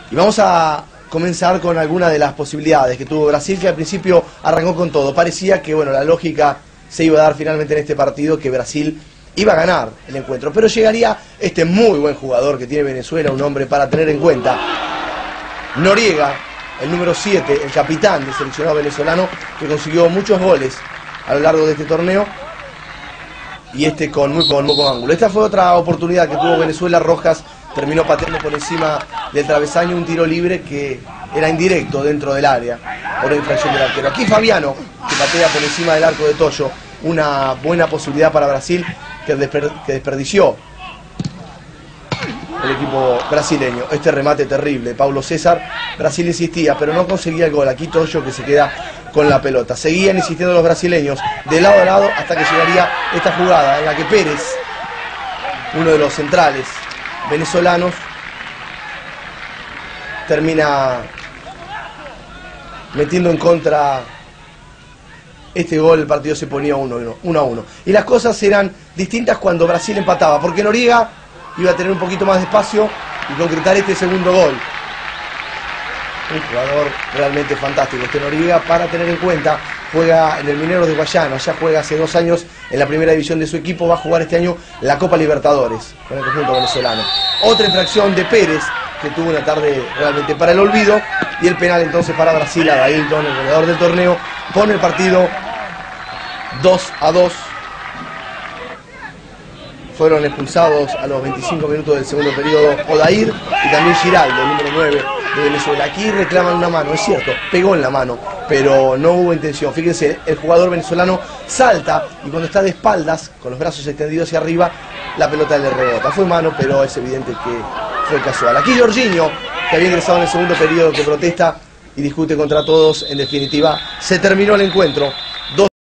Y vamos a comenzar con algunas de las posibilidades que tuvo Brasil, que al principio arrancó con todo. Parecía que, bueno, la lógica se iba a dar finalmente en este partido, que Brasil iba a ganar el encuentro. Pero llegaría este muy buen jugador que tiene Venezuela, un hombre para tener en cuenta. Noriega, el número 7, el capitán del seleccionado venezolano, que consiguió muchos goles a lo largo de este torneo. Y con muy buen ángulo. Esta fue otra oportunidad que tuvo Venezuela. Rojas terminó pateando por encima del travesaño un tiro libre que era indirecto dentro del área por la infracción del arquero. Aquí Fabiano, que patea por encima del arco de Toyo. Una buena posibilidad para Brasil que desperdició el equipo brasileño. Este remate terrible, Paulo César. Brasil insistía, pero no conseguía el gol. Aquí Toyo, que se queda con la pelota. Seguían insistiendo los brasileños de lado a lado hasta que llegaría esta jugada en la que Pérez, uno de los centrales venezolanos, termina metiendo en contra este gol. El partido se ponía 1-1. Y las cosas eran distintas cuando Brasil empataba, porque Noriega iba a tener un poquito más de espacio y concretar este segundo gol. Un jugador realmente fantástico este Noriega, para tener en cuenta. Juega en el Mineros de Guayana, ya juega hace 2 años en la primera división de su equipo. Va a jugar este año la Copa Libertadores con el conjunto venezolano. Otra infracción de Pérez, que tuvo una tarde realmente para el olvido. Y el penal entonces para Brasil. Adailton, el goleador del torneo, pone el partido 2-2. Fueron expulsados a los 25 minutos del segundo periodo Odair y también Giraldo, el número 9 de Venezuela. Aquí reclaman una mano, es cierto, pegó en la mano, pero no hubo intención. Fíjense, el jugador venezolano salta y cuando está de espaldas, con los brazos extendidos hacia arriba, la pelota le rebota. Fue mano, pero es evidente que fue casual. Aquí Jorginho, que había ingresado en el segundo periodo, que protesta y discute contra todos. En definitiva, se terminó el encuentro.